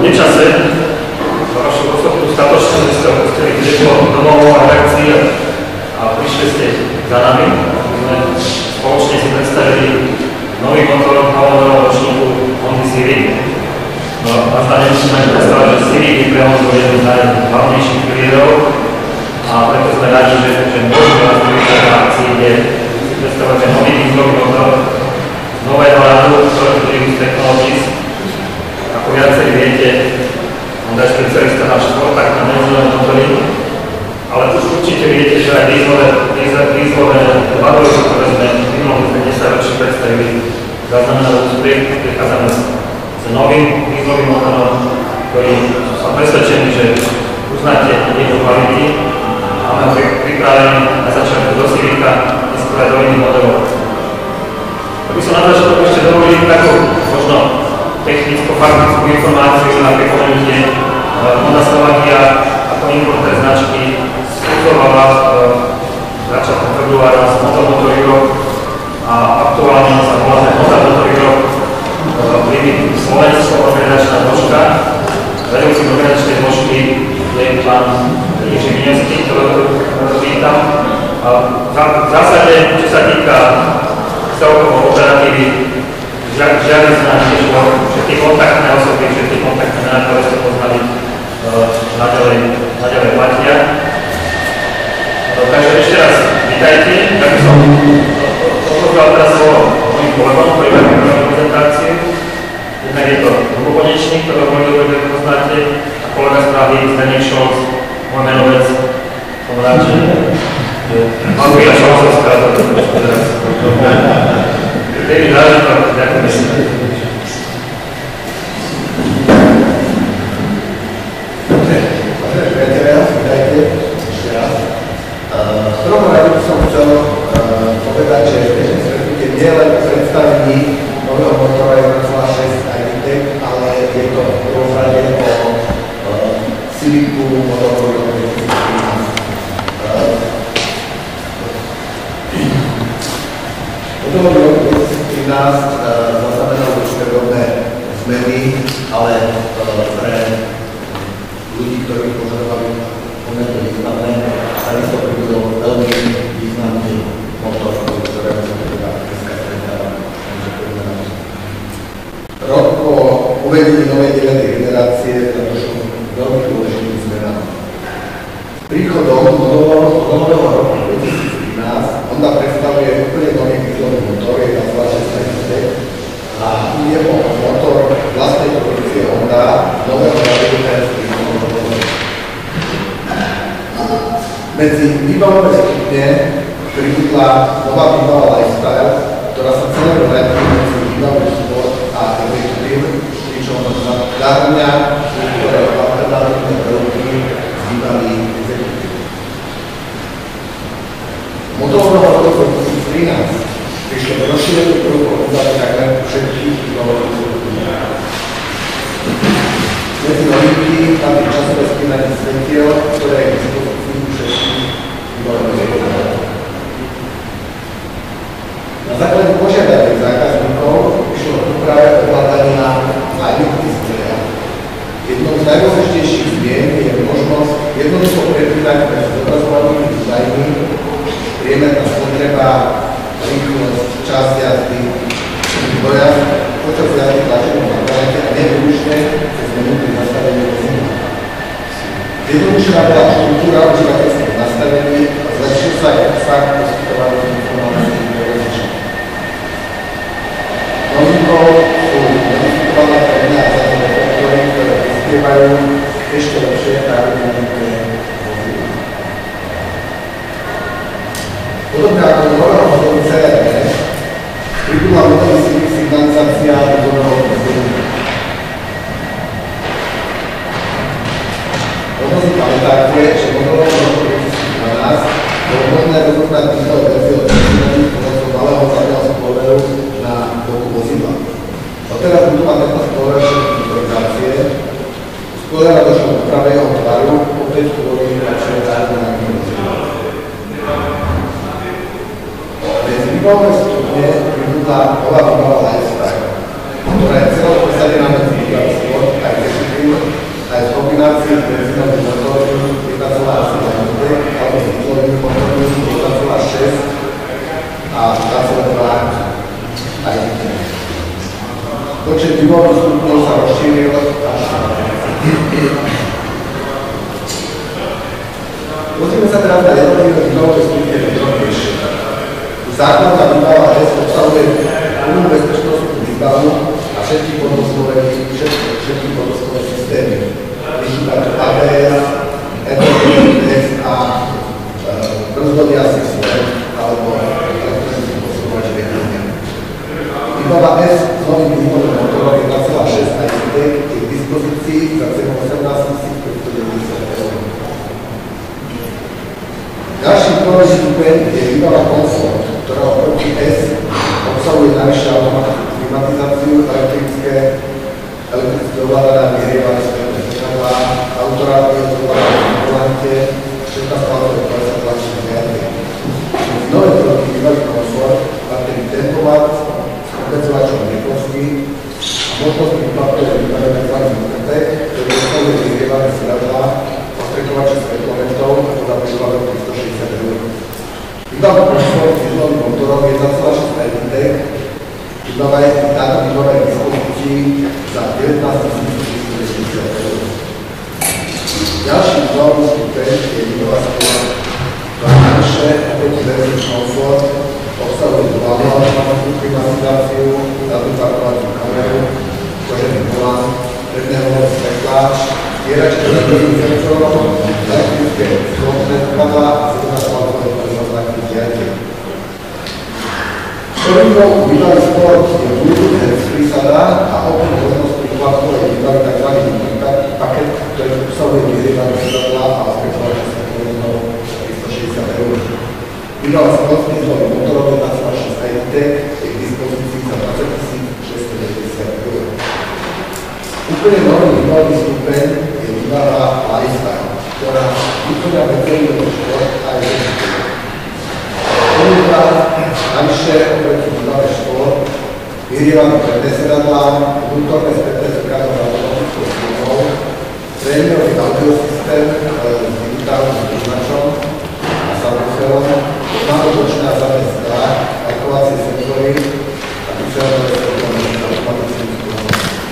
medzičase za vašu osobnú statočnosť, že ste opustili kdežo domovou a reakcií a prišli ste za nami. My sme spoločne si predstavili nový motor halonového ročníku Hondy Civic. No, vlastne nemusíme predstavať, že Civic je pre Hondu jeden z najhlavnejších pilierov a preto sme radi, že môžeme vás v tejto akcii, kde si predstavať, že nový dieselový motor z nového rádu, ktoré z Technologies. Ako viacerí viete, Honda je špecialista na štvortaktné benzínové motory, ale už určite viete, že aj dieselové vagory, ktoré sme v minulom 10-ročí predstavili, zaznamenali úspech. Prichádzame s novým dieselovým motorom, ktorý som presvedčený, že uznáte jeho kvality. Máme ho pripravený na začiatku do Civica, neskôr aj do iných modelov. Aby som na začiatku ešte dovolil takú možno technicko-faktickú informáciu na pripomenutie. Honda Slovakia ako importér značky spôsobovala začiatkom februára s Motor Europe a aktuálne sa volá Honda Motor Europe limit Slovensko organizačná zložka. Vedúcim organizačnej zložky je pán Jiří Miňovský, ktorého vítam. V zásade, čo sa týka celkovo operatívy, žiadne z nás všetky kontaktné osoby, všetky kontaktné mená, ktoré ste poznali, naďalej platia. Takže ešte raz vítajte. Ja by som odložil teraz slovo mojim kolegom, ktorí majú prezentáciu. Jednak je to Lubokonečník, ktorého veľmi dobre poznáte, a kolega z Prahy Zdeněk Šolc, môj menovec. Som rád, že mám Vila Šolcovská, to trošku teraz. David Dážetok, ďakujem si. Priatelia, vítajte ešte raz. V prvom rade by som chcel povedať, že dnešné stretnutie nie je len o predstavení nového motora 1.6 iVTEC, ale je to v prvom rade o Civicu motorového 2013. Motorový rok 2013 zaznamenal určité drobné zmeny, ale pre ľudí, ktorí požadovali pomerne významné, takisto pribudol veľmi významný motor, ktorého sa teda dneska stretávame. Rok po uvedení novej 9. generácie došlo veľmi dôležitým zmenám. Príchodom nového roku 2013 Honda predstavuje úplne nový dieselový motor, je nazvaný a jeho motor vlastnej produkcie Honda nového raketu. Medzi výbavové stupne pribudla nová výbava Lifestyle, ktorá sa celé vráti medzi výbavu Sport a Executive, pričom zahrňa niektoré alternatívne prvky z výbavy Executive. Motorového roku 2013 prišlo do rozšírenia prvkov takmer všetkých výbavových stupňov. Medzi novinky patrí časové spínanie svetiel, ktoré je k dispozícii všetkých výbavových stupňov. Na základe požiadaviek zákazníkov prišlo k úprave ovládania iVTEC displeja. Jednou z najdôležitejších zmien je možnosť jednoducho prepínať medzi zobrazovanými údajmi, priemerná spotreba, rýchlosť, čas jazdy, dojazd, počas jazdy tlačenom na planete a nevylučne cez menu pri nastavení vozidla. Jednodušená bola štruktúra užívateľských nastavení a zlepšil sa aj obsah poskytovaných informácií pre vodiča. Novinkou sú modifikované predné a zadné reflektory, ktoré prispievajú ešte lepšie aerodynamické vozidla. Podobne ako nového motoru CRV, pribudla modely signalizácia motorového vozidla. Možno si pamätáte, že motorového roku 2012 bolo možné rozoznať diesel verziu od pomocou malého zadného spoileru na boku vozidla. Odteraz budú mať tento spoiler všetky motorizácie. Spoilera došlo k úprave jeho tvaru, opäť uvolili radšej aerodynamické vozidla. Medzi výbavové stupne pribudla nová výbava Lifestyle, ktorá je celá posadená medzi výbavou Sport a Executive kombinácii benzínových motorov 1,8 alebo s dieselovými motormi 1,6 a 2,2 aj počet vývolových stupňov sa rozšíril až Musíme sa teraz na jednotlivé vývojové stupne podrobnejšie. Základná výbava S obsahuje plnú bezpečnostnú výbavu a všetky podvozkové systémy. Vychýba tu ABS, EBS a brzdový systém alebo elektronický posúvač vedenia. Výbava S s novým vývojovým motorom 1,6 ICD je k dispozícii za cenu 18 590 €. Ďalší vývojový stupeň je výbava komfort, ktorá oproti S obsahuje navyše automatickú klimatizáciu, elektrické ovládané vyhrievanie spätné zrkadlá, autorádio ovládané v volante, všetká spálové kolesa tlačí zmiaty. Nové produkty výbavy komfort patrí tempomat s obmedzovačom rýchlosti a možnosť výbavy vybavené tzv. Muketec, ktorý obsahuje vyhrievanie zrkadlá, ostrekovače svetlometov podľa výbavy 360 €. Výbava komfort s dieselovým motorom 1,6 ICD. Táto výbava je k dispozícii za 19 490 €. Ďalší výbavný stupeň je výbava skôr navyše oproti verzii komfort obsahuje duálnu automatickú klimatizáciu, zadnú parkovaciu kameru, kožený volant, predné holé svetla, stieračky zadných senzorov, elektrické sklopné zrkadlá a 17-palcové prezoznaky diaľky. Prvnou výbavy sport je Bluetooth handsfree sada a opäť možnosť prihľadkovej výbavy tzv. Paket, ktorý obsahuje vyhrievanie sedadla a ospektovače svetlometov 360 €. Výbava sport s dieselovým motorom 1,6 ICD je k dispozícii za 20 690 €. Úplne nový výbavný stupeň je výbava Lifestyle, ktorá vyplňa veterinu šport a je navyše oproti výbave šport, vyhrievané predné sedadlá, vnútorné spätné zrkadlo na automatickou sklopou, prémiový audiosystém s digitálnym príjimačom a subwooferom, náročné a zadné skla, parkovacie senzory a vysielané svetlometové s automatickým sklopom.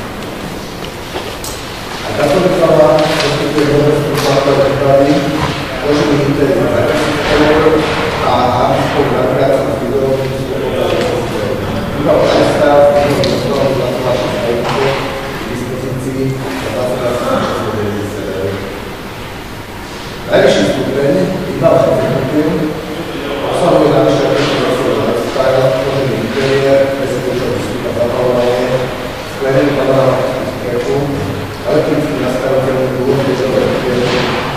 A táto výbava poskytuje nové spôsobové príklady, kožený interiér a hlavnickou navigáciou s videovým spôsobom. Výbava Lifestyle s výbavou motorom 2,6 ICD k dispozícii za 20 690 €. Najvyšší stupeň výbava Executive obsahuje navyše oproti Lifestyle, kožený interiér, bezpečný vstup a zabavovanie, sklenený panoramatickú strechu, elektrický nastaviteľný dlhodobé rozpieru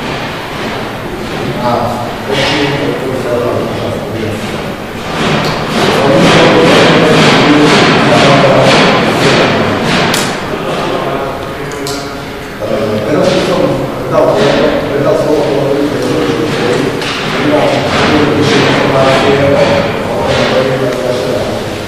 a počín, ktorý sa dá účasť povinnosti. Teraz by som predal slovo kolegovi Petrovi Žukovi, ktorý má bližšie informácie o projekte Kašera.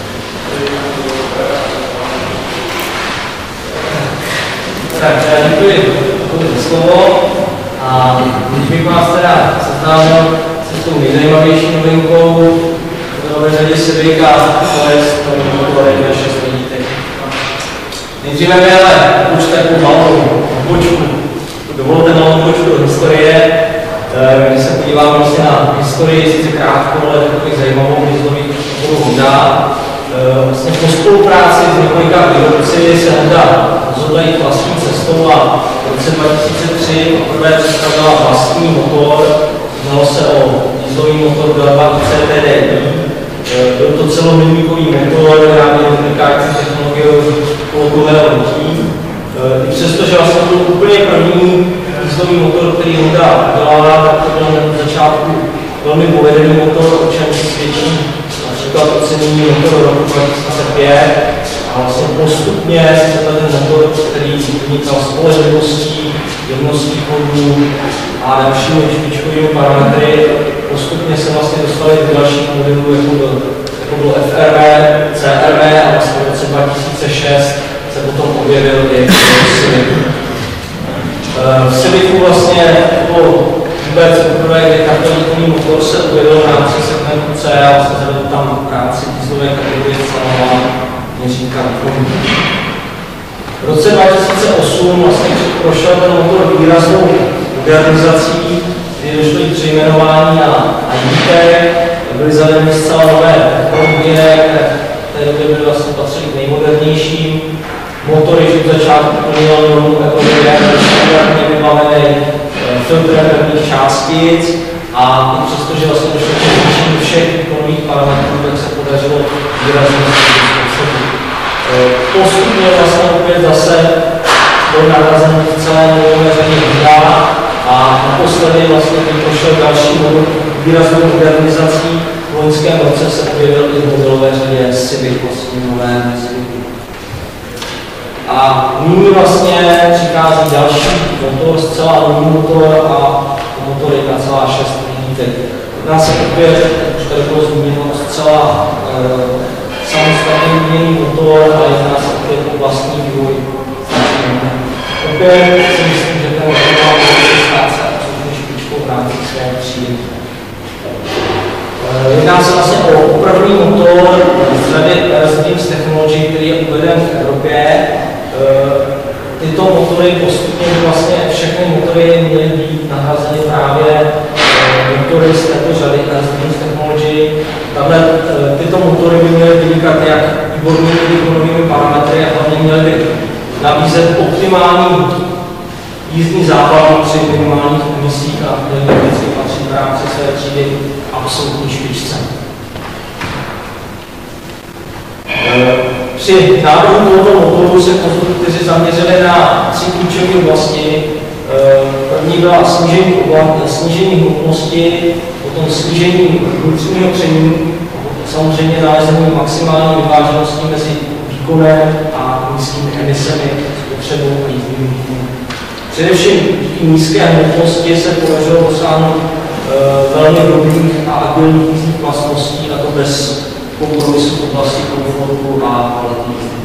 Tak, děkuji za slovo a když bych vás teda seznámil se s tou nejzajímavější novinkou v nové řadě Civica, to je motory 6 lidítek. Nejdříve mi ale určitě takovou malou odbočku, dovolte malou odbočku do historie, když se podívám vlastně na historii, sice krátkou, ale takový zajímavou dieselových motorů Honda. Vlastně po spolupráci s několika výrobci se Honda rozhodla jít vlastní cestou a v roce 2003 poprvé představila vlastní motor. Znalo se o dieselový motor 2.2 CTDI. Byl to celomilníkový motor, vyráběný unikátní technologií kolokového hnutí. I přestože vlastně byl úplně první dieselový motor, který Honda udělala, tak to byl na začátku velmi povedený motor, o čem svědčí například ocenění motoru roku 2005 a vlastně postupně se ten motor, který vynikal spolehlivostí, jemností chodů a dalšími špičkovými parametry, postupně se vlastně dostali do dalších modelů, jako byl FRV, CRV a vlastně v roce 2006 se potom objevil i Civic. V Civicu vlastně jako vůbec poprvé, kde kartoníkový motor se objevil v rámci segmentu C a vlastně zavedl tam v rámci dieselové kategorie stanová měřítka výkonu. V roce 2008 vlastně prošel ten motor výraznou modernizací, kdy došlo k přejmenování na IDTech, byly zavedeny zcela nové technologie, které v té době byly vlastně patřily k nejmodernějším. Motory už od začátku plnil normu Euro 9, standardně vybavený filtrem pevných částic a i přestože vlastně došlo k zvýšení všech výkonových parametrů, tak se podařilo výrazně způsobit. Postupně vlastně opět zase byl nahrazený v celé nové řadě výdá a naposledy vlastně prošel další výraznou modernizací. V loňském roce se objevil i v modelové řadě Civic, vlastně nové Civicu. A nyní vlastně přichází další motor, zcela nový motor a motor 1,6 litrů. Jedná se opět, už tady bylo zmíněno, zcela samostatný výměnný motor a jedná se opět o vlastní vývoj. Opět si myslím, že ten motor má stát se absolutně špičkou v rámci své třídy. Jedná se vlastně o první motor z řady Earth Technology, který je uveden v Evropě. Tyto motory postupně vlastně všechny motory měly být nahrazeny právě motory z této řady Earth Technology. Tyto motory by měly vynikat jak výbornými výkonovými parametry a hlavně měly by nabízet optimální jízdní zábavu při minimálních emisích a měly by vždycky patřit v rámci své třídy absolutní špičce. Při návrhu tohoto motoru se konstruktoři zaměřili na 3 klíčové oblasti. První byla snížení hmotnosti, potom snížení vnitřního tření, samozřejmě nalezení maximální vyváženosti mezi výkonem a nízkými emisemi, spotřebou a jízdním výkonem. Především díky nízké hmotnosti se podařilo dosáhnout velmi dobrých a agilních jízdních vlastností, a to bez kompromisu v oblasti komfortu a kvality jízdy.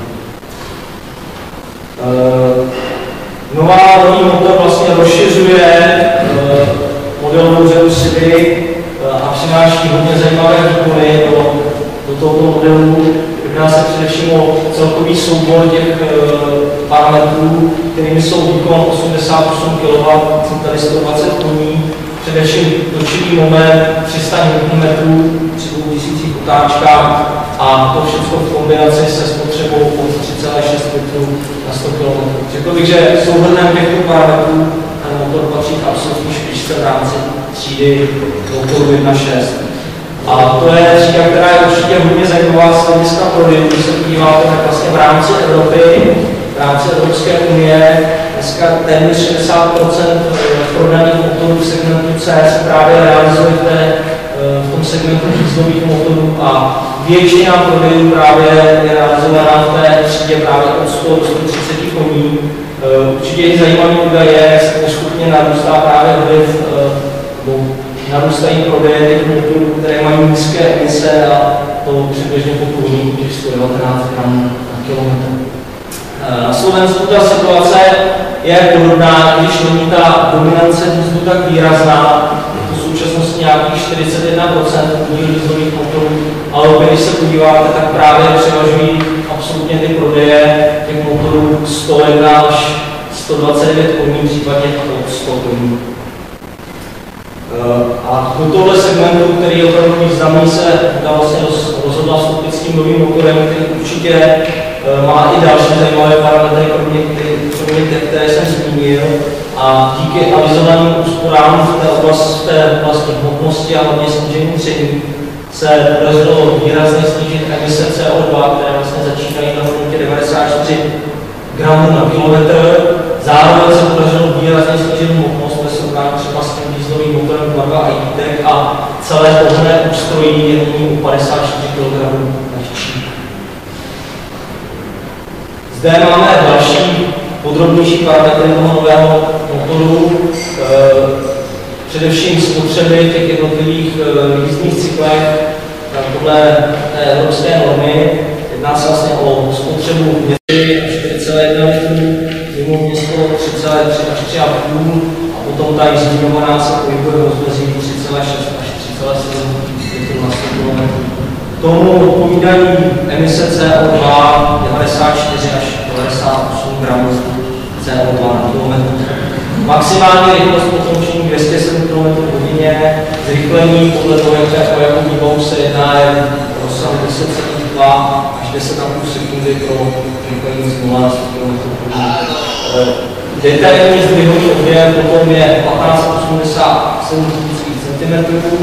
Nový motor vlastně rozšiřuje modelovou řadu Civic a přináší hodně zajímavé výkony do tohoto modelu. Jedná se především o celkový soubor těch parametrů, kterými jsou výkon 88 kW, tady 120 koní, především točivý moment 300 Nm při 2000 otáčkách a to všechno v kombinaci se spotřebou od 3,6 litrů na 100 km. Řekl bych, že souhrnem těchto parametrů ten motor patří k absolutní špičce v rámci třídy motoru 1.6. A to je třída, která je určitě hodně zajímavá z hlediska prodejů. Když se podíváte, tak vlastně v rámci Evropy, v rámci Evropské unie, dneska téměř 60% prodaných motorů v segmentu C se právě realizuje v tom segmentu dieselových motorů a většina prodejů právě je realizovaná v té třídě právě od 100 do 130 koní. Určitě i zajímavý údaj je, jak se postupně narůstá právě vliv, narůstají prodeje těch motorů, které mají nízké emise a to přibližně po průměru těch 119 gramů na kilometr. Na Slovensku ta situace je podobná, když není ta dominance dieselu tak výrazná, je to v současnosti nějakých 41% podíl dieselových motorů, ale když se podíváte, tak právě převažují absolutně ty prodeje těch motorů 101 až 129 koní, případně 100 koní. A do tohle segmentu, který je opravdu významný, se vlastně rozhodla vstoupit s tím novým motorem, který určitě má i další zajímavé parametry, kromě těch, které jsem zmínil. A díky avizovaným úsporám v té oblasti hmotnosti a hlavně snížení tření se podařilo výrazně snížit emise CO2, které vlastně začínají na hodnotě 94 gramů na kilometr. Zároveň se podařilo výrazně snížit hmotnost ve srovnání třeba s tím dieselovým motorem 2.2 IDTech a celé pohonné ústrojí je nyní o 54 kg lehčí. Zde máme další podrobnější parametry toho nového motoru, především spotřeby těch jednotlivých jízdních cyklech podle evropské normy. Jedná se vlastně o spotřebu 4,1 litrů mimo město od 3,3 až 3,5 a potom ta zmiňovaná se pohybuje v rozmezí 3,6 až 3,7 litr na 100 km. Tomu odpovídají emise CO2 94 až 98 gramů CO2 na kilometr. Maximální rychlost potoučení 207 km/h, zrychlení podle toho, o jakou výbavu se jedná, je rozsahu 10,2 až 10,5 sekundy pro zrychlení z 0 na 100 km/h. Detailní zdvihový objem potom je 1587 cm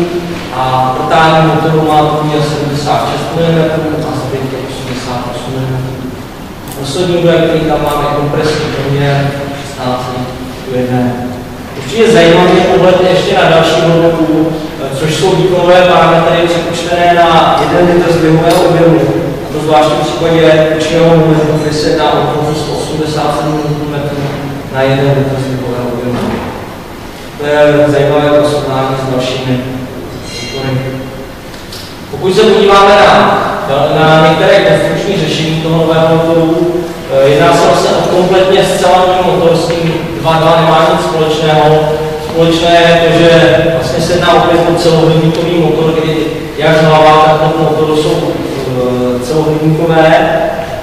a vrtání motoru má průměr 76 mm a zbytek 88 mm. Poslední údaj, který tam máme, kompresní průměr 16:1. Určitě zajímavý pohled ještě na další hodnotu, což jsou výkonové parametry přepočtené na 1 litr zdvihového objemu. A to zvláště v případě učného momentu, kdy se jedná o provoz 187 Nm na 1 litr zdvihového objemu. To je zajímavé srovnání s dalšími výkony. Pokud se podíváme na některé konstrukční řešení toho nového motoru, jedná se vlastně o kompletně zcela nový motor, s tím 2.2 nemá nic společného. Společné je to, že vlastně se jedná opět o celohybníkový motor, kdy jak hlava, tak to motoru jsou celohybníkové.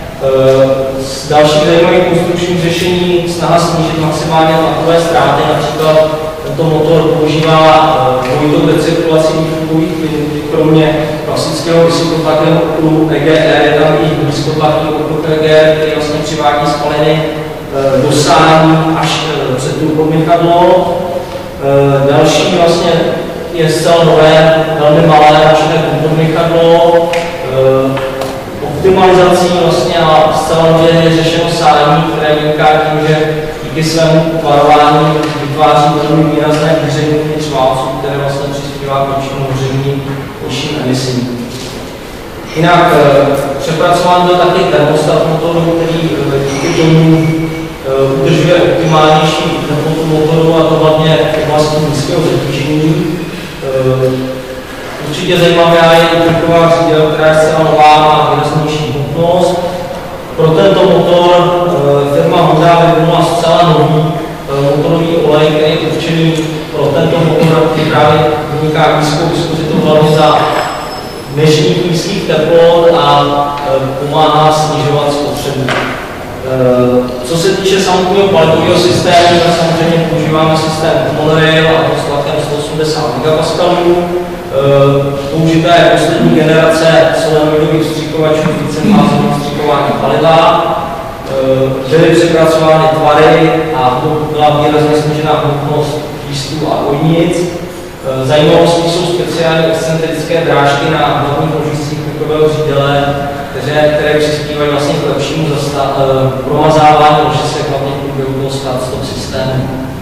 Z dalších zajímavých konstrukčních řešení snaha snížit maximálně tlakové ztráty, například tento motor používá dvojitou recirkulaci výfukových plynů, kromě klasického vysokotlakového okruhu EGR, je tam i nízkotlakový okruh EGR, který vlastně přivádí spaliny do sání až před turbomychadlo. Další vlastně je zcela nové, velmi malé, ročné turbomychadlo. Optimalizací vlastně a zcela nově je řešeno sání, které vyniká tím, že díky svému tvarování vytváří velmi výrazné výření čválců, které vlastně přispívá k lepšímu hoření, nižším emisím. Jinak přepracován byl taky termostat motoru, který díky tomu udržuje optimálnější teplotu motoru, a to hlavně v oblasti nízkého zatížení. Určitě zajímavá je i trková řídel, která je zcela nová a výraznější hmotnost. Pro tento motor firma Honda vyvinula zcela nový motorový olej, který je určený pro tento motor, který právě vyniká nízkou viskozitou hlavně za dnešních nízkých teplot a pomáhá snižovat spotřebu. Co se týče samotného palitového systému, tak samozřejmě používáme systém monorail a to s tlakem 180 MPa. Použitá je poslední generace solenoidových vstřikovačů vícefázového vstřikování paliva. Byly přepracovány tvary a byla výrazně snížená hmotnost lístků a ojnic. Zajímavostí jsou speciální excentrické drážky na hlavních ložiscích trkového řídele, které přispívají vlastně k lepšímu promazávání ložisek hlavně v průběhu toho start-stop systému.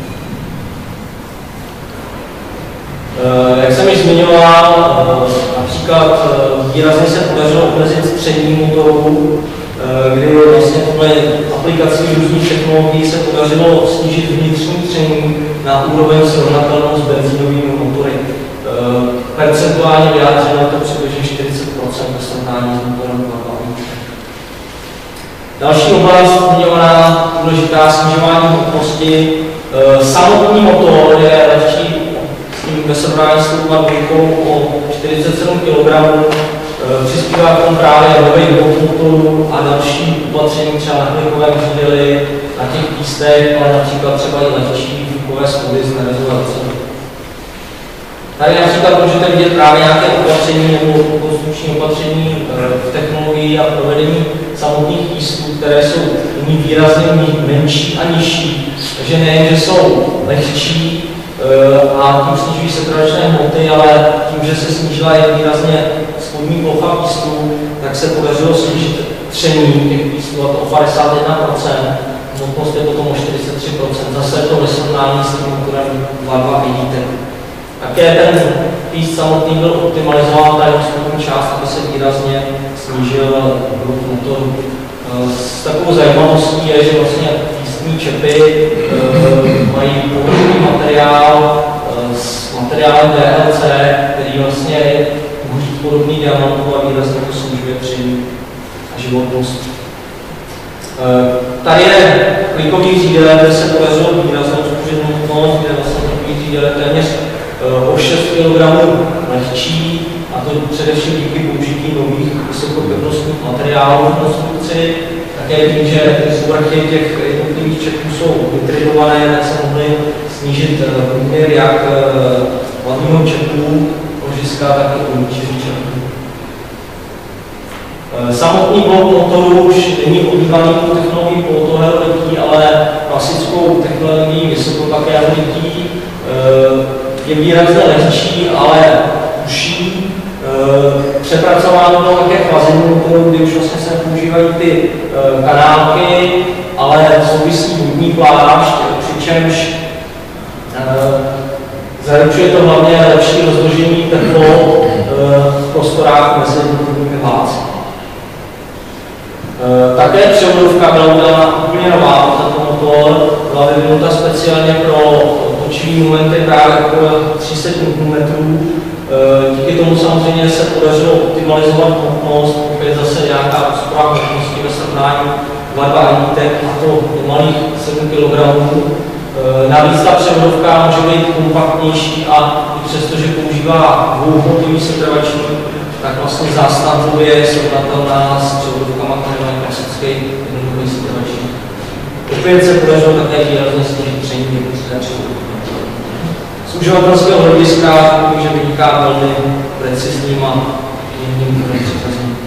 Jak jsem již zmiňoval, například výrazně se podařilo omezit střední motorů, kdy vlastně podle aplikací různých technologií se podařilo snížit vnitřní tření na úroveň srovnatelnou s benzínovými motory. Percentuálně vyjádřeno je to přibližně 40% ve srovnání s motorem 2.2. Další oblast zmiňovaná důležitá snižování hmotnosti. Samotný motor je lehčí ve srovnání s tou dvojkou o 47 kg. Přispívá k tomu právě nový hmot motoru a další opatření třeba na klikovém řídeli, na těch pístech, ale například třeba i lehčí výfukové schody z nerezolací. Tady například můžete vidět právě nějaké opatření nebo konstrukční opatření v technologii a provedení samotných pístů, které jsou výrazně menší a nižší. Takže nejen, že jsou lehčí, a tím snižují se tradičné hmoty, ale tím, že se snížila jen výrazně spodní plocha pístů, tak se podařilo snížit tření těch pístů, a to o 51%, hmotnost je potom o 43%, zase to ve srovnání s tím motorem 2.2 vidíte. Také ten píst samotný byl optimalizován ta jeho spodní část, aby se výrazně snížil hluk motoru. S takovou zajímavostí je, že vlastně pístní čepy mají použitý materiál s materiálem DLC, který vlastně je podobný diamantu a výrazně to snižuje tření a životnost. Tady je klikový řídel, kde se podařilo výraznou zkušenou hmotnost, kde vlastně klikový řídel je téměř o 6 kg lehčí, a to především díky použití nových vysokopevnostních materiálů v konstrukci. Také tím, že povrchy těch jednotlivých čepů jsou vytridované, tak se mohly snížit průměr jak hlavního čepu, ložiska, tak i uvnitřních čepů. Samotný blok motoru už není obývaný technologií polotového lití, ale klasickou technologií vysokopakého lití. Je výrazně lehčí, ale užší. Přepracováno bylo také chlazení motoru, kdy už vlastně se používají ty kanálky, ale souvisí vodní plášť, přičemž zaručuje to hlavně lepší rozložení teplot v prostorách mezi jednotlivými vládci. Také převodovka byla udělána úplně nová, tento motor byla vyvinuta speciálně pro točivý momenty právě okolo 300 Nm. Díky tomu samozřejmě se podařilo optimalizovat hmotnost, opět zase nějaká úspora hmotnosti ve srovnání 2.2 anitek, a to do malých 7 kg. Navíc ta převodovka může být kompaktnější a i přesto, že používá dvouhmotový setrvačník, tak vlastně zástavově je srovnatelná s převodovkama, které mají klasický jednoduchý setrvačník. Opět se podařilo také výrazně snížit tření převodovky. Z uživatelského hlediska může vyniká velmi precizním a jedním přitazením.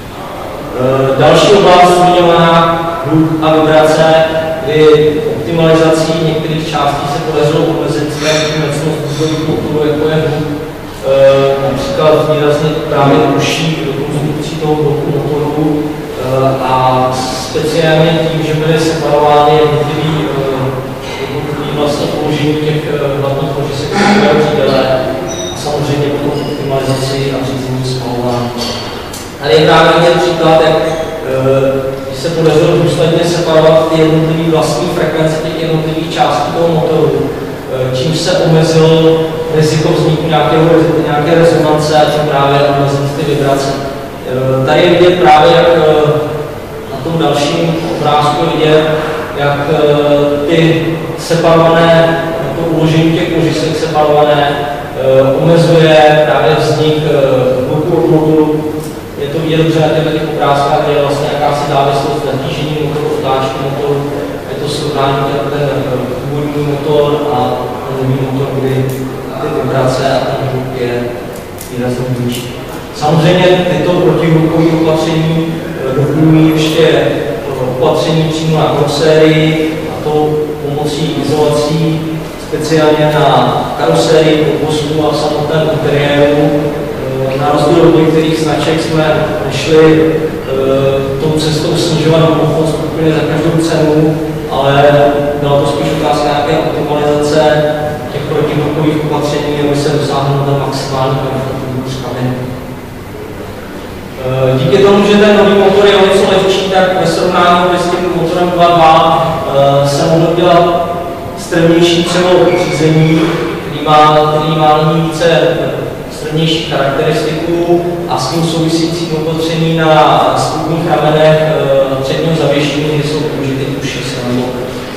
Další oblast zmiňovaná hluk a vibrace, kdy optimalizací některých částí se podařilo omezit mocnost vzduchových motorů, jako je hluk, například výrazně právě uší do konstrukcí toho bloku motoru a speciálně tím, že byly separovány jednotlivý vlastně položení těch hlavních ložisek řídele a samozřejmě potom optimalizaci a řízení spalování. Tady je právě vidět příklad, jak když se podařilo důsledně separovat ty jednotlivé vlastní frekvence těch jednotlivých částí toho motoru, čímž se omezilo riziko vzniku nějaké rezonance a tím právě omezit ty vibrace. Tady je vidět právě, jak na tom dalším obrázku vidět, jak ty separované, to uložení těch ložisek separované omezuje právě vznik hluku od motoru. Je to vidět dobře na těch obrázkách, kde je vlastně jakási závislost zatížení motoru, otáčky motoru. Je to srovnání ten původní motor a nový motor, kdy ty vibrace a ten hluk je výrazně nižší. Samozřejmě tyto protihlukové opatření doplňují ještě opatření přímo na karosérii, a to pomocí izolací speciálně na karosérii, podvozku a v samotném interiéru. Na rozdíl od některých značek jsme nešli tou cestou snižovat hmotnost úplně za každou cenu, ale byla to spíš otázka nějaké optimalizace těch protihlukových opatření, aby se dosáhlo na maximální komfortní kabiny. Díky tomu, že ten nový motor je o něco lehčí, tak ve srovnání s tím motorem 2.2 se mohl dělat strmější převod řízení, který má více strmější charakteristiku a s tím související opatření na spodních ramenech předního zavěšení, kde jsou použity uši silnice.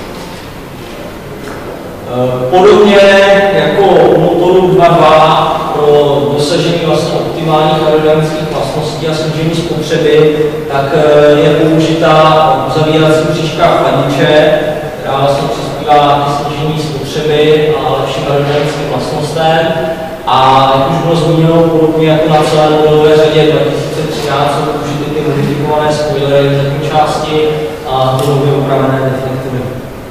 Podobně jako u motoru 2.2 pro dosažení vlastně optimálních aerodynamických vlastností a snížení spotřeby, tak je použitá uzavírací příčka chladiče, která vlastně přispívá k snížení spotřeby a lepším aerodynamickým vlastnostem. A jak už bylo zmíněno, podobně jako na celé modelové řadě 2013 jsou použity ty modifikované spoilery v zadní části a ty nově upravené deflektory.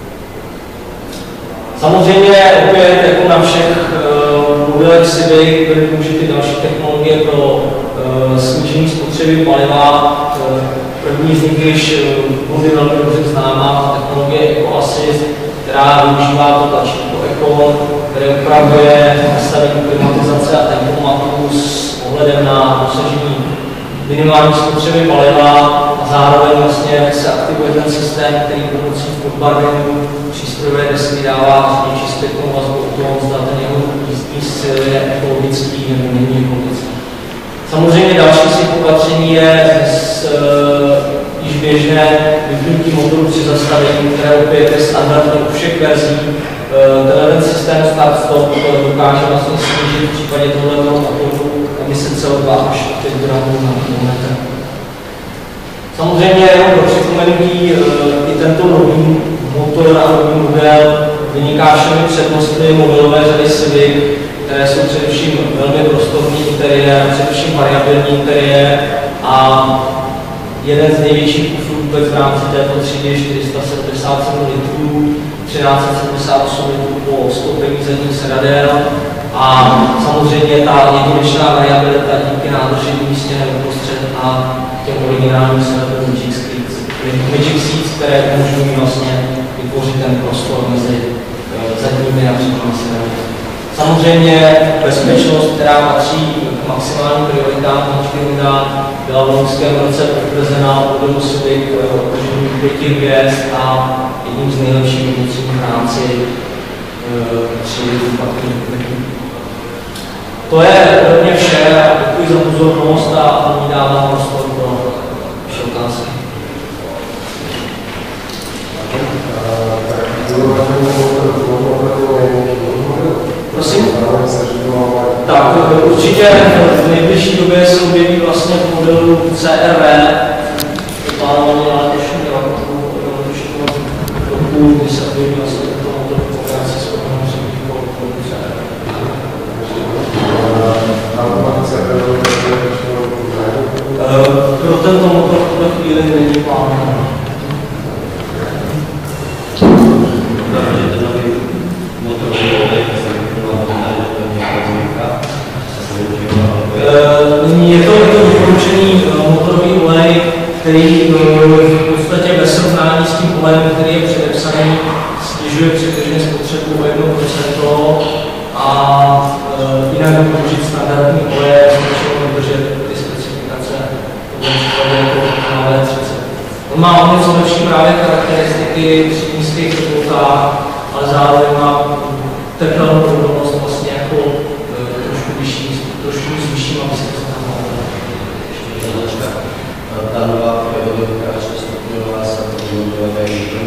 Samozřejmě opět jako na všech modelech Civic byly použity další technologie pro snížení spotřeby paliva. První z nich již bude velmi dobře známá technologie Eco Assist, která využívá to tlačítko Eco, které upravuje nastavení klimatizace a tempomatu s ohledem na dosažení minimální spotřeby paliva a zároveň vlastně se aktivuje ten systém, který pomocí podbarvení přístrojové desky dává změnčí zpětnou vazbu o tom, zda ten jeho jízdní styl je ekologický nebo není ekologický. Samozřejmě další z těch opatření je již předběžné vypnutí motoru při zastavení, které opět je standardní u všech verzí. Ten systém start-stop dokáže vlastně snížit v případě tohoto motoru emise CO2 až 5 gramů na kilometr. Samozřejmě jenom pro připomenutí i tento nový motor a nový model vyniká všemi přednostmi mobilové řady Civic, které jsou především velmi prostorný interiér, především variabilní interiér a jeden z největších kufrů vůbec v rámci této třídy 477 litrů, 1378 litrů po stoupení zadních sedadel a samozřejmě ta jedinečná variabilita díky nádrži umístěné uprostřed a těm originálním sedadlům Magic Seats, které umožňují vlastně vytvořit ten prostor mezi zadními a předními sedadly. Samozřejmě bezpečnost, která patří k maximálním prioritám značky Honda, byla v loňském roce potvrzena modelu Civic oproti 5 hvězd a jedním z nejlepších vnitřních v rámci třídy patentů. To je pro mě vše. Děkuji za pozornost a nyní dávám prostor pro vaše otázky. Prosím? Tak určitě v nejbližší době se objeví vlastně v modelu CRV, plánovaný na letošní roku, kdy se objeví vlastně tento motor v kombinaci s pro tento motor v tuto chvíli není plánovaný. Je to doporučený motorový olej, který v podstatě ve srovnání s tím olejem, který je předepsaný, snižuje přibližně spotřebu o 1% a jinak použít standardní oleje, stačilo dodržet ty specifikace, v tom případě jako na V30. On má o něco lepší právě charakteristiky při nízkých teplotách, ale zároveň má tepelnou odolnost vlastně jako trošku zvýším, aby se to stalo. Ta nová periodika 6stupňová se podle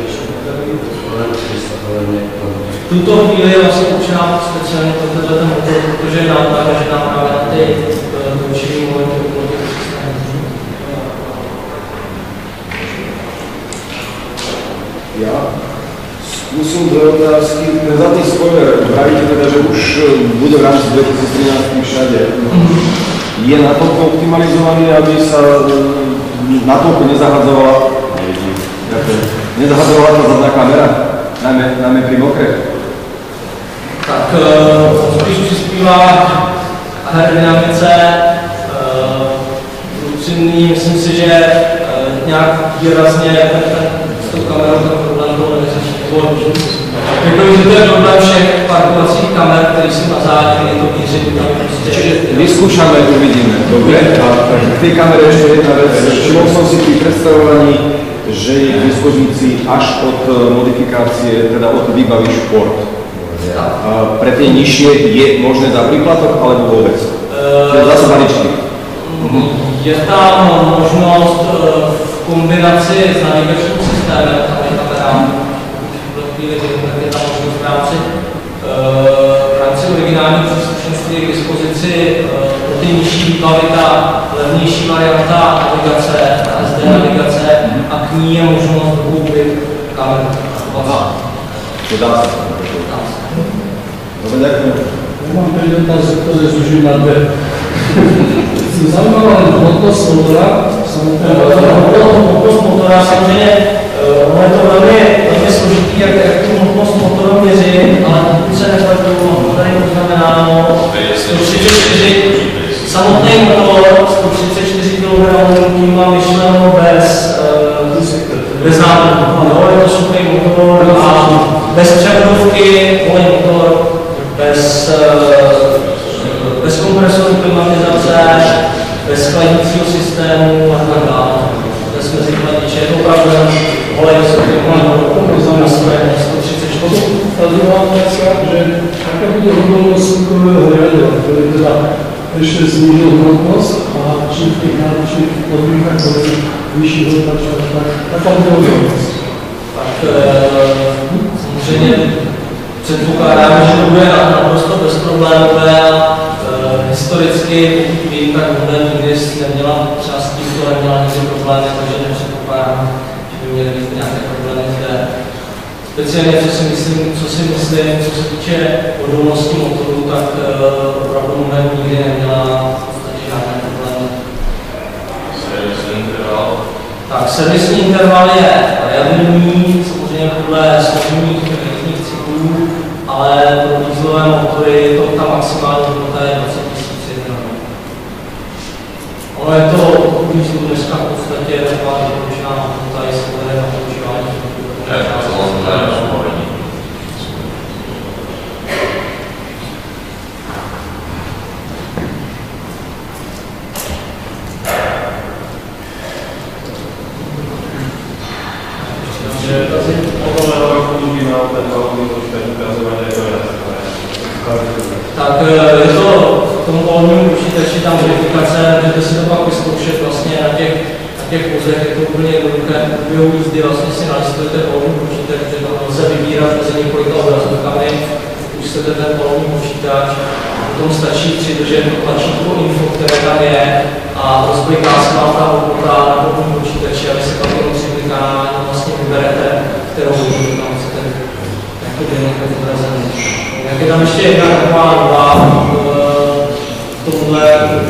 v tuto chvíli je vlastně určená speciálně pro tenhle motor, protože je navržena právě na ty točivý momenty okolo těch systémů. Ja skúsim dve otázky. Za tý spoiler, pravíte teda, že už bude v rámci 2013 všade. Je natoľko optimalizovaný, aby sa natoľko nezahadzovala tá zadná kamera, najmä pri mokre? Tak spíš přispívá aerodynamice. Myslím si, že nějak výrazně s tou kamerou ten problém byl nevyřešený. Řekl, že to je problém všech parkovacích kamer, které jsou na zádě, je to měření tam prostě. Vyskúšame, uvidíme. Dobre, a k tej kamere ešte jedna vec. Všimol som si pri predstavovaní, že je k dispozícii až od modifikácie, teda od výbavy šport. Pre tie nižšie je možné za príplatok, alebo vôbec? Zase maličky. Je tam možnost v kombinaci s navigačním systémem, je tam možnost v rámci originální příslušenství k dispozici pro ty nižší výbavy ta levnější varianta navigace, SD navigace a k ní je možnost koupit kameru. To dá se. Dobre, ďakujem. Mám tady dotaz, ktoré zúžim na dve. Zajímavá hmotnosť motora, hmotnost motora, samozřejmě ono je to velmi složitý, jak tu hmotnost motoru měřit, ale pokud se nepletu, tady poznamenáno 134, samotný motor 134 kg tím má myšleno bez nákladu. Je to suchý motor a bez převodovky, volný motor, bez kompresorů klimatizace, bez chladícího systému a tak dále. Bez mezikladiče, je to opravdu volej suchý motor, na své 134. Ta druhá otázka, že aká bude hodnotnosť súkromného riadila, ktorý teda ešte znížil hmotnosť a či v tých náročných podmienkach vyššího, tak tam bude odpovědnost. Tak samozřejmě předpokládáme, že to bude naprosto bezproblémové a historicky, pokud vím, tak Honda nikdy neměla třeba s tímto neměla nikdy problémy, takže nepředpokládám, že by měly být nějaké problémy zde. Speciálně, co si myslím, co se týče odolnosti motoru, tak opravdu Honda nikdy neměla v podstatě žádné problémy. Servisní interval? Tak, servisní interval je variabilní, samozřejmě podle složených jízdních cyklů, ale pro dieselové motory ta maximální hodnota je 20 000 jednou. Ono je to diesel dneska v podstatě taková doporučená hodnota, jestli bude na používání. Tak je to v tom polním počítači tam modifikace, můžete si to pak vyzkoušet vlastně na těch vozech, je to úplně jednoduché. V průběhu jízdy vlastně si nalistujete polní počítač, že tam lze vybírat mezi několika obrazovkami, pustíte ten polní počítač, potom stačí přidržet tlačítko info, které tam je a rozbliká se vám ta hodnota na polním počítači a vy se pak jenom přiklikáním vlastně vyberete, kterou hodnotu tam chcete nechat zobrazený. Jak je tam ještě jedna taková tohle,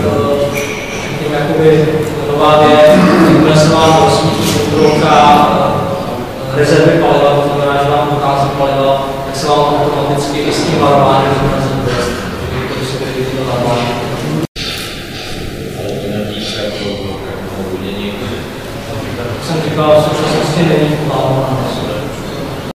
jakoby nová věc, kde se vám rozsvítí kontrolka rezervy paliva, to znamená, že vám dochází paliva, tak se vám automaticky i s tím varováním zobrazí test. Takže to je normální. Ale to netíká to budění. Jak jsem říkal, v současnosti není plánované.